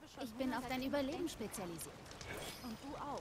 Ich bin auf dein Überleben spezialisiert. Und du auch.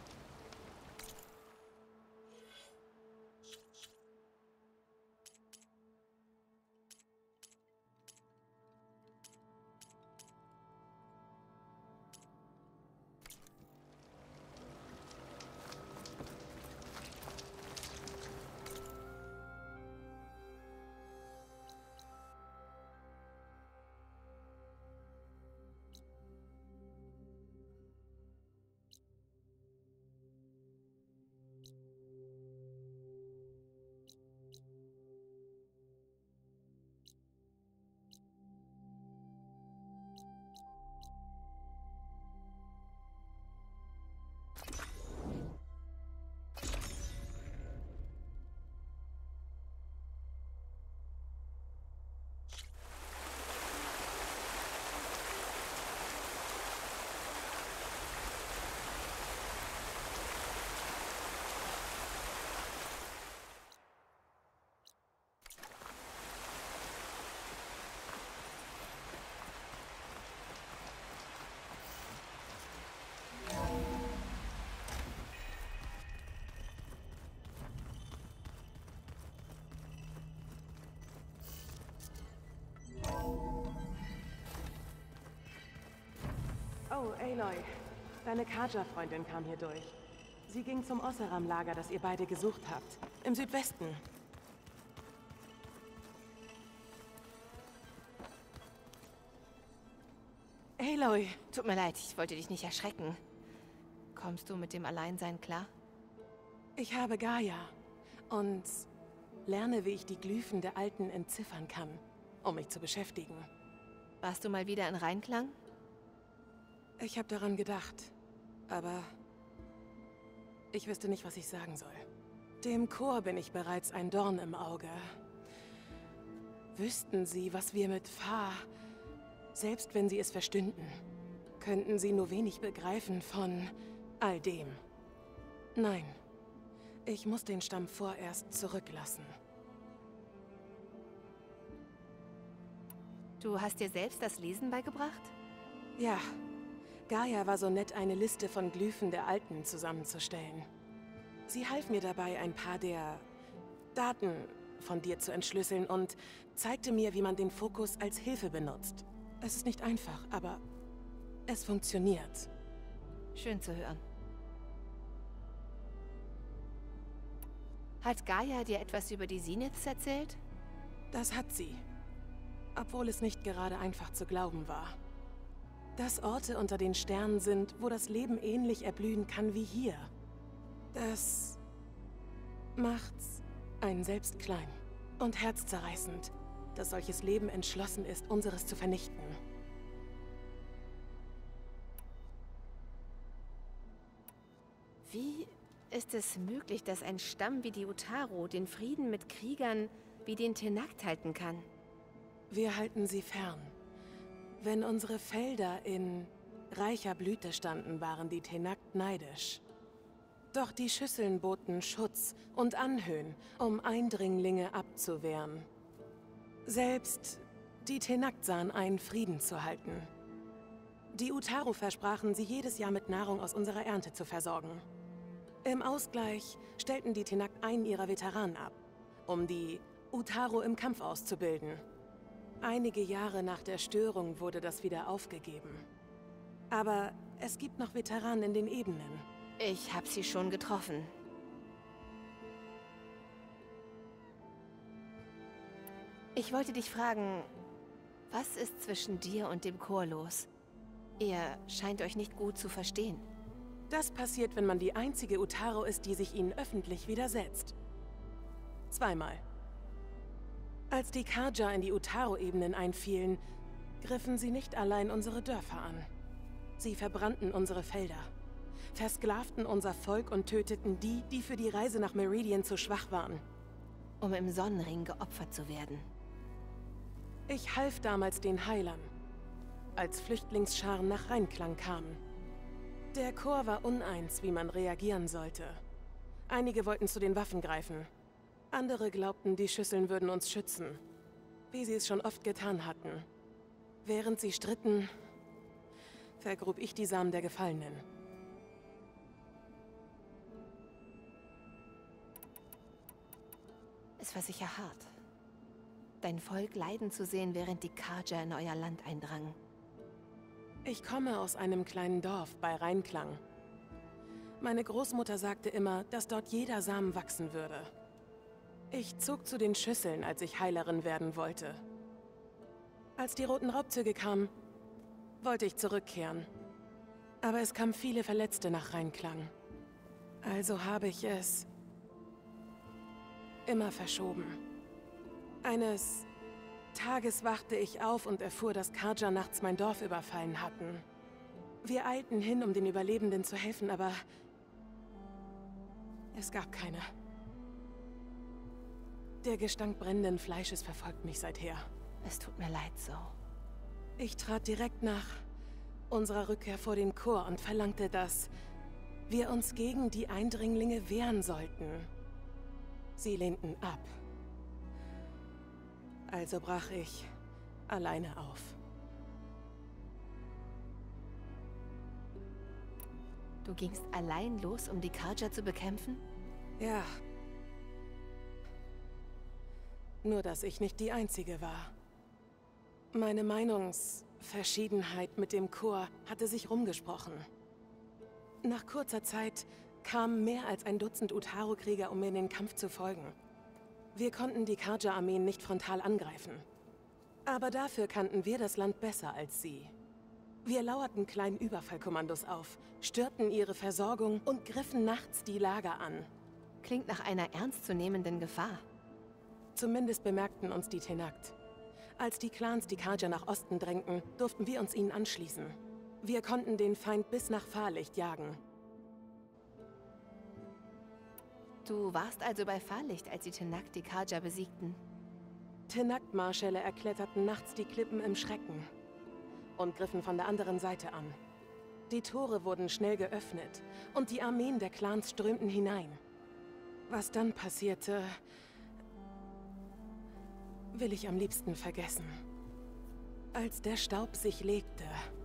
Oh, Aloy. Deine Kaja-Freundin kam hier durch. Sie ging zum Osseram-Lager, das ihr beide gesucht habt. Im Südwesten. Aloy! Tut mir leid, ich wollte dich nicht erschrecken. Kommst du mit dem Alleinsein klar? Ich habe Gaia. Und lerne, wie ich die Glyphen der Alten entziffern kann, um mich zu beschäftigen. Warst du mal wieder in Reinklang? Ich habe daran gedacht, aber ich wüsste nicht, was ich sagen soll. Dem Chor bin ich bereits ein Dorn im Auge. Wüssten sie, was wir mit Fa, selbst wenn sie es verstünden, könnten sie nur wenig begreifen von all dem. Nein, ich muss den Stamm vorerst zurücklassen. Du hast dir selbst das Lesen beigebracht? Ja. Gaia war so nett, eine Liste von Glyphen der Alten zusammenzustellen. Sie half mir dabei, ein paar der Daten von dir zu entschlüsseln und zeigte mir, wie man den Fokus als Hilfe benutzt. Es ist nicht einfach, aber es funktioniert. Schön zu hören. Hat Gaia dir etwas über die Zeniths erzählt? Das hat sie. Obwohl es nicht gerade einfach zu glauben war. Dass Orte unter den Sternen sind, wo das Leben ähnlich erblühen kann wie hier. Das macht's einen selbst klein und herzzerreißend, dass solches Leben entschlossen ist, unseres zu vernichten. Wie ist es möglich, dass ein Stamm wie die Utaru den Frieden mit Kriegern wie den Tenakt halten kann? Wir halten sie fern. Wenn unsere Felder in reicher Blüte standen, waren die Tenakt neidisch. Doch die Schüsseln boten Schutz und Anhöhen, um Eindringlinge abzuwehren. Selbst die Tenakt sahen ein, Frieden zu halten. Die Utaru versprachen, sie jedes Jahr mit Nahrung aus unserer Ernte zu versorgen. Im Ausgleich stellten die Tenakt einen ihrer Veteranen ab, um die Utaru im Kampf auszubilden. Einige Jahre nach der Störung wurde das wieder aufgegeben. Aber es gibt noch Veteranen in den Ebenen. Ich habe sie schon getroffen. Ich wollte dich fragen, was ist zwischen dir und dem Chor los? Ihr scheint euch nicht gut zu verstehen. Das passiert, wenn man die einzige Utaru ist, die sich ihnen öffentlich widersetzt. Zweimal. Als die Kaja in die Utaru-Ebenen einfielen, griffen sie nicht allein unsere Dörfer an. Sie verbrannten unsere Felder, versklavten unser Volk und töteten die, die für die Reise nach Meridian zu schwach waren. Um im Sonnenring geopfert zu werden. Ich half damals den Heilern, als Flüchtlingsscharen nach Reinklang kamen. Der Chor war uneins, wie man reagieren sollte. Einige wollten zu den Waffen greifen. Andere glaubten, die Schüsseln würden uns schützen, wie sie es schon oft getan hatten. Während sie stritten, vergrub ich die Samen der Gefallenen. Es war sicher hart, dein Volk leiden zu sehen, während die Carja in euer Land eindrangen. Ich komme aus einem kleinen Dorf bei Rheinklang. Meine Großmutter sagte immer, dass dort jeder Samen wachsen würde. Ich zog zu den Schüsseln, als ich Heilerin werden wollte. Als die Roten Raubzüge kamen, wollte ich zurückkehren. Aber es kamen viele Verletzte nach Rheinklang. Also habe ich es immer verschoben. Eines Tages wachte ich auf und erfuhr, dass Carja nachts mein Dorf überfallen hatten. Wir eilten hin, um den Überlebenden zu helfen, aber es gab keine. Der Gestank brennenden Fleisches verfolgt mich seither. Es tut mir leid so. Ich trat direkt nach unserer Rückkehr vor den Chor und verlangte, dass wir uns gegen die Eindringlinge wehren sollten. Sie lehnten ab. Also brach ich alleine auf. Du gingst allein los, um die Carja zu bekämpfen? Ja. Nur, dass ich nicht die Einzige war. Meine Meinungsverschiedenheit mit dem Chor hatte sich rumgesprochen. Nach kurzer Zeit kamen mehr als ein Dutzend Utaru-Krieger, um mir in den Kampf zu folgen. Wir konnten die Carja-Armeen nicht frontal angreifen. Aber dafür kannten wir das Land besser als sie. Wir lauerten kleinen Überfallkommandos auf, störten ihre Versorgung und griffen nachts die Lager an. Klingt nach einer ernstzunehmenden Gefahr. Zumindest bemerkten uns die Tenakt. Als die Clans die Carja nach Osten drängten, durften wir uns ihnen anschließen. Wir konnten den Feind bis nach Fahrlicht jagen. Du warst also bei Fahrlicht, als die Tenakt die Carja besiegten. Tenakt-Marschälle erkletterten nachts die Klippen im Schrecken und griffen von der anderen Seite an. Die Tore wurden schnell geöffnet und die Armeen der Clans strömten hinein. Was dann passierte, will ich am liebsten vergessen. Als der Staub sich legte,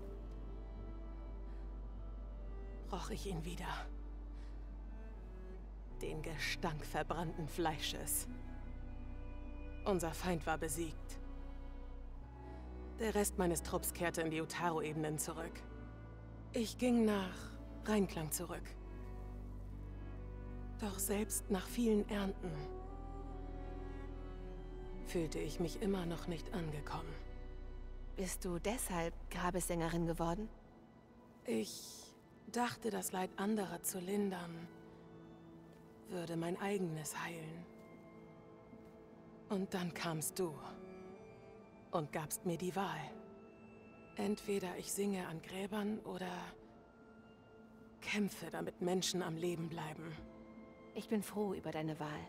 roch ich ihn wieder. Den Gestank verbrannten Fleisches. Unser Feind war besiegt. Der Rest meines Trupps kehrte in die Utaru-Ebenen zurück. Ich ging nach Rheinklang zurück. Doch selbst nach vielen Ernten fühlte ich mich immer noch nicht angekommen. Bist du deshalb Grabessängerin geworden? Ich dachte, das Leid anderer zu lindern, würde mein eigenes heilen. Und dann kamst du und gabst mir die Wahl. Entweder ich singe an Gräbern oder kämpfe, damit Menschen am Leben bleiben. Ich bin froh über deine Wahl.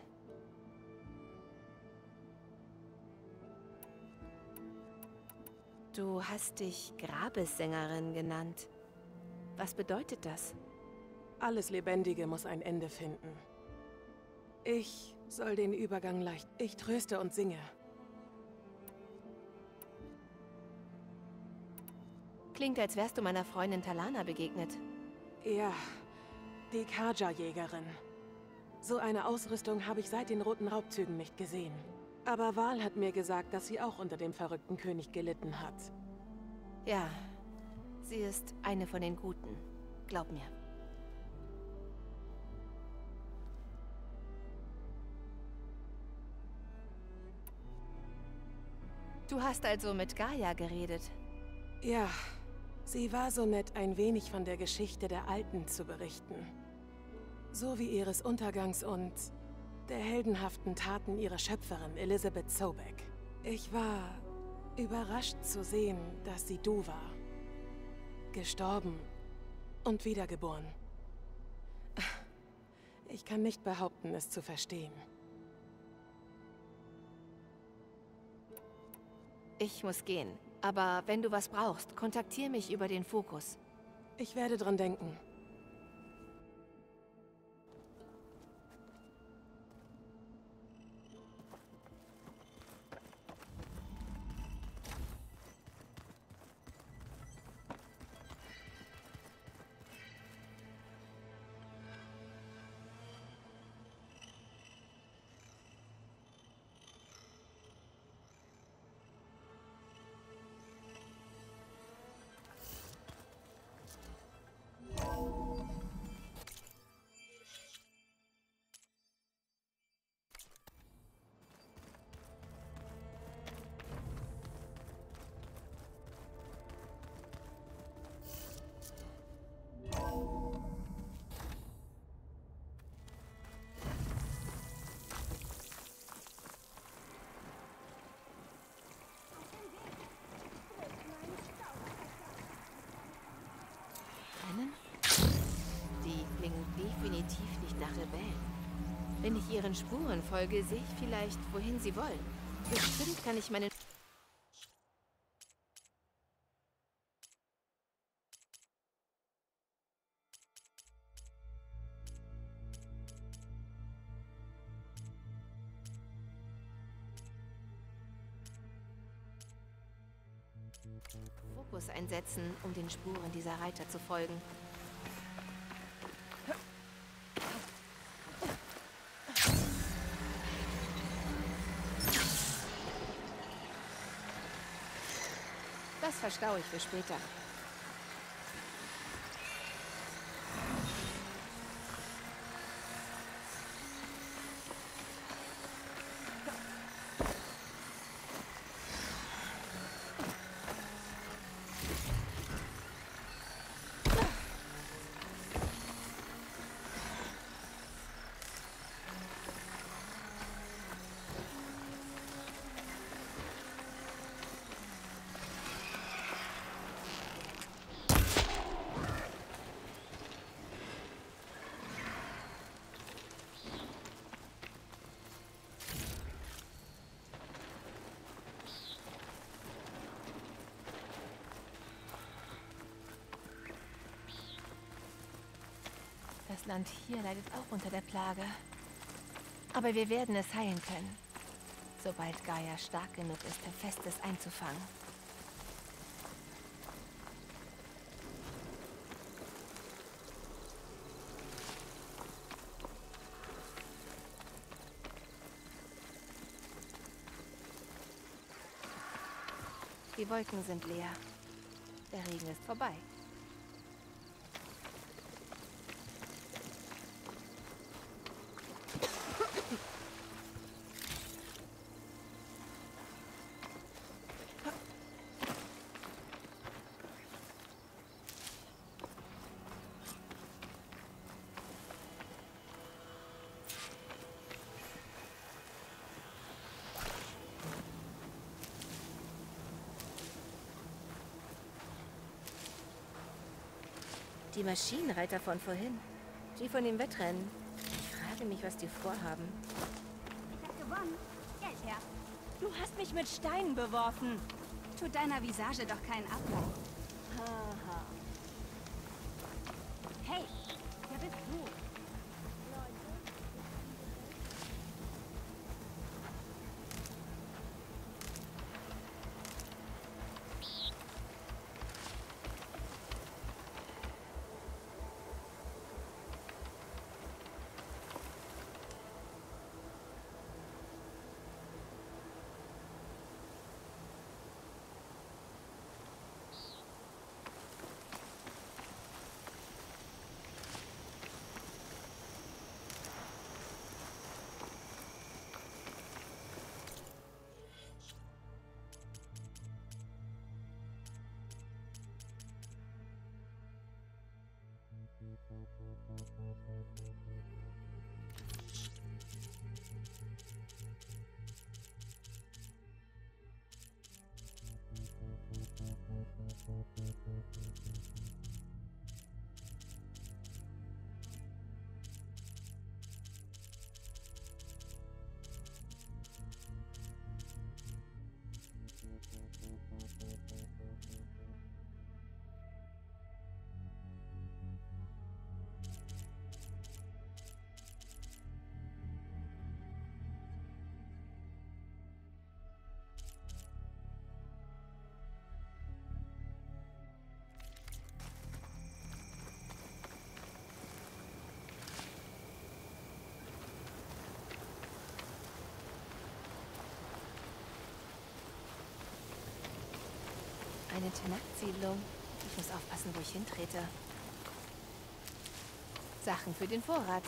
Du hast dich Grabessängerin genannt. Was bedeutet das? Alles Lebendige muss ein Ende finden. Ich soll den Übergang leicht... Ich tröste und singe. Klingt, als wärst du meiner Freundin Talana begegnet. Ja, die Carja-Jägerin. So eine Ausrüstung habe ich seit den Roten Raubzügen nicht gesehen. Aber Val hat mir gesagt, dass sie auch unter dem verrückten König gelitten hat. Ja, sie ist eine von den Guten. Glaub mir. Du hast also mit Gaia geredet. Ja, sie war so nett, ein wenig von der Geschichte der Alten zu berichten. So wie ihres Untergangs und der heldenhaften Taten ihrer Schöpferin Elizabeth Sobek. Ich war überrascht zu sehen, dass sie du war. Gestorben und wiedergeboren. Ich kann nicht behaupten, es zu verstehen. Ich muss gehen. Aber wenn du was brauchst, kontaktiere mich über den Fokus. Ich werde dran denken. definitiv nicht nach Rebellen. Wenn ich ihren Spuren folge, sehe ich vielleicht, wohin sie wollen. Bestimmt kann ich meine... Fokus einsetzen, um den Spuren dieser Reiter zu folgen. Das verstaue ich für später. Das Land hier leidet auch unter der Plage. Aber wir werden es heilen können. Sobald Gaia stark genug ist, Hephaestus einzufangen. Die Wolken sind leer. Der Regen ist vorbei. Die Maschinenreiter von vorhin. Die von dem Wettrennen. Ich frage mich, was die vorhaben. Ich hab gewonnen. Geld her. Du hast mich mit Steinen beworfen. Tut deiner Visage doch keinen Abbruch. Haha. Hey, wer bist du? Eine Tenakt-Siedlung. Ich muss aufpassen, wo ich hintrete. Sachen für den Vorrat.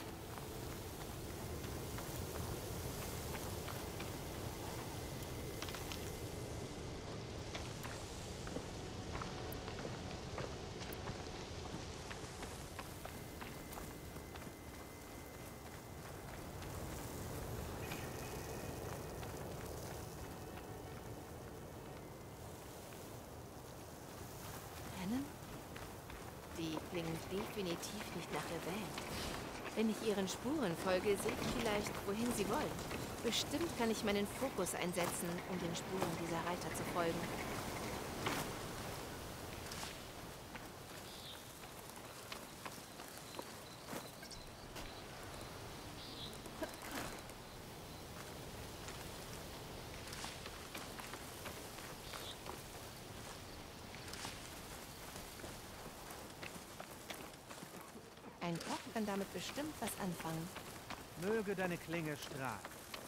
Die klingen definitiv nicht nach Rebellen. Wenn ich ihren Spuren folge, sehe ich vielleicht, wohin sie wollen. Bestimmt kann ich meinen Fokus einsetzen, um den Spuren dieser Reiter zu folgen. Ein Koch kann damit bestimmt was anfangen. Möge deine Klinge strahlen.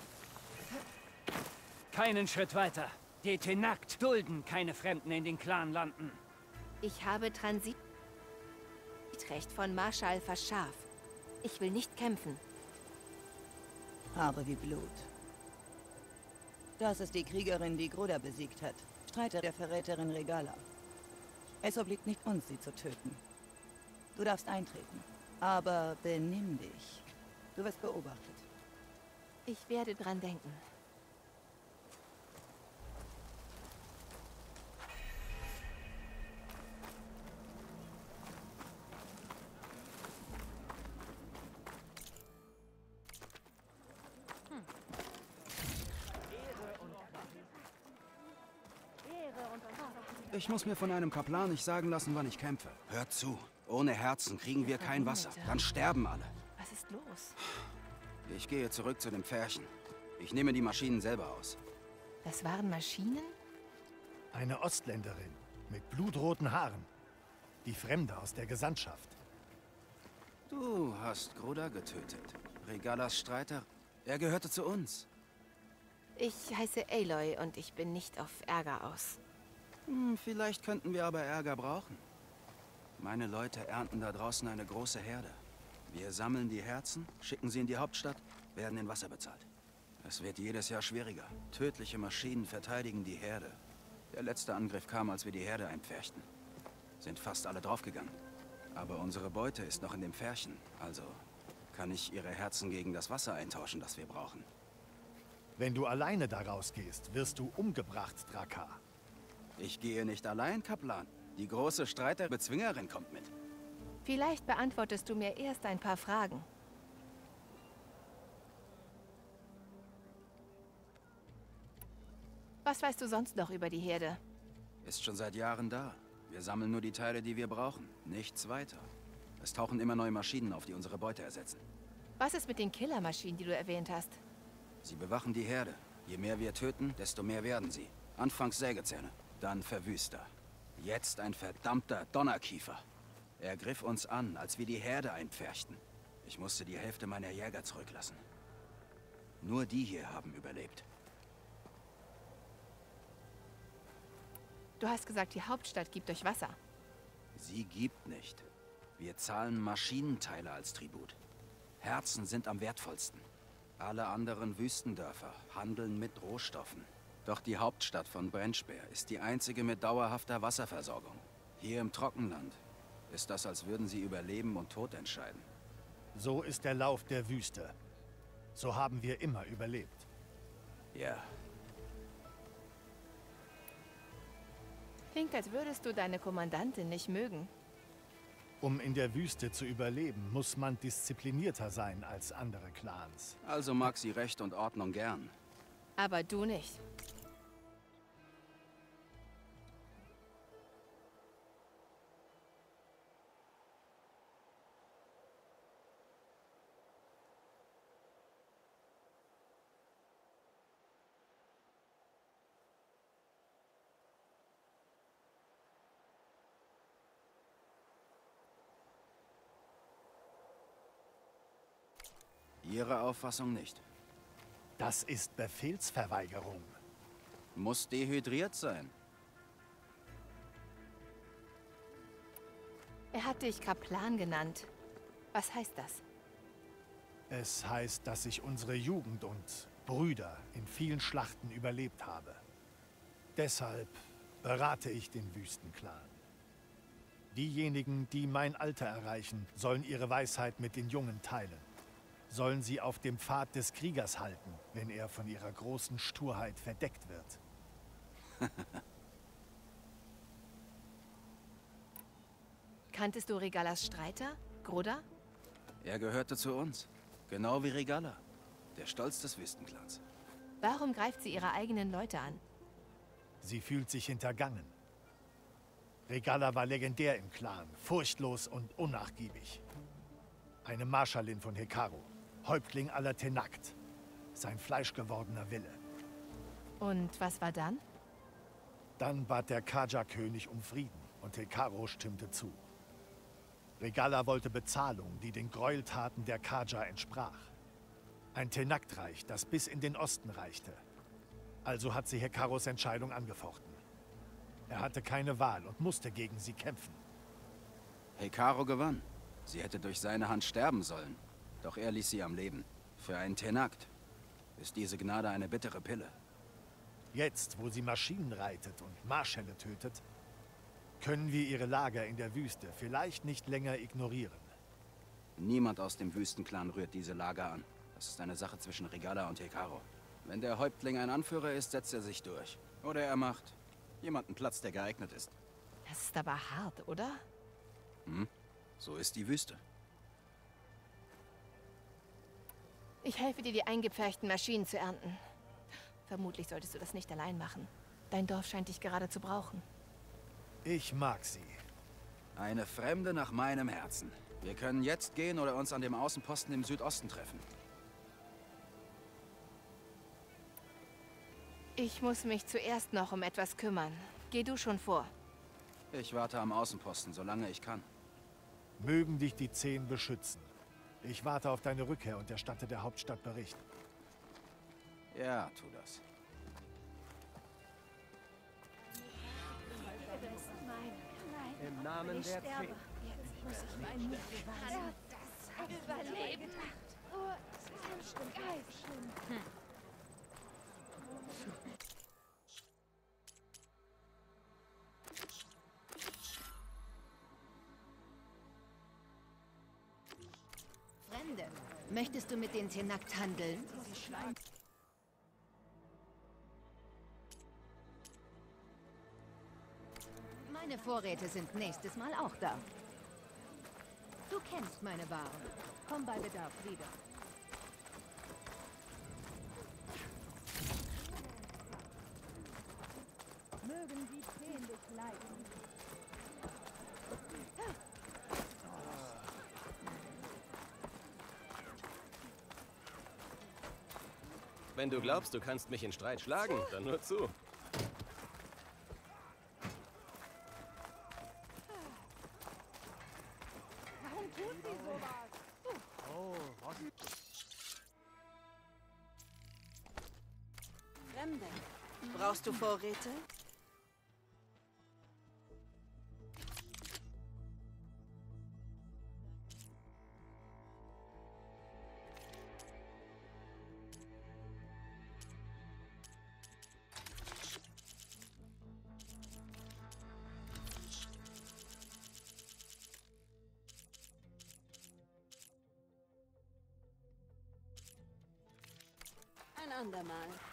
Keinen Schritt weiter. Die Tenakt dulden keine Fremden in den Clanlanden. Ich habe Transitrecht von Marschall Verscharf. Ich will nicht kämpfen. Haare wie Blut. Das ist die Kriegerin, die Groda besiegt hat. Streiter der Verräterin Regala. Es obliegt nicht uns, sie zu töten. Du darfst eintreten. Aber benimm dich. Du wirst beobachtet. Ich werde dran denken. Ich muss mir von einem Kaplan nicht sagen lassen, wann ich kämpfe. Hört zu. Ohne Herzen kriegen wir kein Wasser. Dann sterben alle. Was ist los? Ich gehe zurück zu den Pferchen. Ich nehme die Maschinen selber aus. Das waren Maschinen? Eine Ostländerin mit blutroten Haaren. Die Fremde aus der Gesandtschaft. Du hast Groda getötet. Regalas Streiter. Er gehörte zu uns. Ich heiße Aloy und ich bin nicht auf Ärger aus. Vielleicht könnten wir aber Ärger brauchen. Meine Leute ernten da draußen eine große Herde. Wir sammeln die Herzen, schicken sie in die Hauptstadt, werden in Wasser bezahlt. Es wird jedes Jahr schwieriger. Tödliche Maschinen verteidigen die Herde. Der letzte Angriff kam, als wir die Herde einpferchten. Sind fast alle draufgegangen. Aber unsere Beute ist noch in dem Pferchen. Also kann ich ihre Herzen gegen das Wasser eintauschen, das wir brauchen. Wenn du alleine da rausgehst, wirst du umgebracht, Drakar. Ich gehe nicht allein, Kaplan. Die große Streiterbezwingerin kommt mit. Vielleicht beantwortest du mir erst ein paar Fragen. Was weißt du sonst noch über die Herde? Ist schon seit Jahren da. Wir sammeln nur die Teile, die wir brauchen. Nichts weiter. Es tauchen immer neue Maschinen auf, die unsere Beute ersetzen. Was ist mit den Killermaschinen, die du erwähnt hast? Sie bewachen die Herde. Je mehr wir töten, desto mehr werden sie. Anfangs Sägezähne, dann Verwüster. Jetzt ein verdammter Donnerkiefer. Er griff uns an, als wir die Herde einpferchten. Ich musste die Hälfte meiner Jäger zurücklassen. Nur die hier haben überlebt. Du hast gesagt, die Hauptstadt gibt euch Wasser. Sie gibt nicht. Wir zahlen Maschinenteile als Tribut. Herzen sind am wertvollsten. Alle anderen Wüstendörfer handeln mit Rohstoffen. Doch die Hauptstadt von Brennspeer ist die einzige mit dauerhafter Wasserversorgung. Hier im Trockenland ist das, als würden sie über Leben und Tod entscheiden. So ist der Lauf der Wüste. So haben wir immer überlebt. Ja. Klingt, als würdest du deine Kommandantin nicht mögen. Um in der Wüste zu überleben, muss man disziplinierter sein als andere Clans. Also mag sie Recht und Ordnung gern. Aber du nicht. Ihre Auffassung nicht. Das ist Befehlsverweigerung. Muss dehydriert sein. Er hat dich Kaplan genannt. Was heißt das? Es heißt, dass ich unsere Jugend und Brüder in vielen Schlachten überlebt habe. Deshalb berate ich den Wüstenclan. Diejenigen, die mein Alter erreichen, sollen ihre Weisheit mit den Jungen teilen. Sollen sie auf dem Pfad des Kriegers halten, wenn er von ihrer großen Sturheit verdeckt wird. Kanntest du Regalas Streiter, Groda? Er gehörte zu uns. Genau wie Regalla, der Stolz des Wüstenclans. Warum greift sie ihre eigenen Leute an? Sie fühlt sich hintergangen. Regalla war legendär im Clan, furchtlos und unnachgiebig. Eine Marschallin von Hekarro, Häuptling aller Tenakt. Sein fleischgewordener Wille. Und was war dann? Dann bat der Kaja-König um Frieden und Hekarro stimmte zu. Regalla wollte Bezahlung, die den Gräueltaten der Kaja entsprach. Ein Tenakt-Reich, das bis in den Osten reichte. Also hat sie Hekarros Entscheidung angefochten. Er hatte keine Wahl und musste gegen sie kämpfen. Hekarro gewann. Sie hätte durch seine Hand sterben sollen. Doch er ließ sie am Leben. Für einen Tenakt ist diese Gnade eine bittere Pille. Jetzt, wo sie Maschinen reitet und Marschälle tötet, können wir ihre Lager in der Wüste vielleicht nicht länger ignorieren. Niemand aus dem Wüstenclan rührt diese Lager an. Das ist eine Sache zwischen Regalla und Hekarro. Wenn der Häuptling ein Anführer ist, setzt er sich durch. Oder er macht jemanden Platz, der geeignet ist. Das ist aber hart, oder? So ist die Wüste. Ich helfe dir, die eingepferchten Maschinen zu ernten. Vermutlich solltest du das nicht allein machen. Dein Dorf scheint dich gerade zu brauchen. Ich mag sie. Eine Fremde nach meinem Herzen. Wir können jetzt gehen oder uns an dem Außenposten im Südosten treffen. Ich muss mich zuerst noch um etwas kümmern. Geh du schon vor. Ich warte am Außenposten, solange ich kann. Mögen dich die 10 beschützen. Ich warte auf deine Rückkehr und erstatte der Hauptstadt Bericht. Ja, tu das. Im Namen der 10. Überlebt. Fremde, möchtest du mit den Tenakt handeln? Meine Vorräte sind nächstes Mal auch da. Du kennst meine Waren. Komm bei Bedarf wieder. Mögen die 10 dich leiden. Wenn du glaubst, du kannst mich in Streit schlagen, dann nur zu. Warum tut sie sowas? Fremde, brauchst du Vorräte? Ein andermal.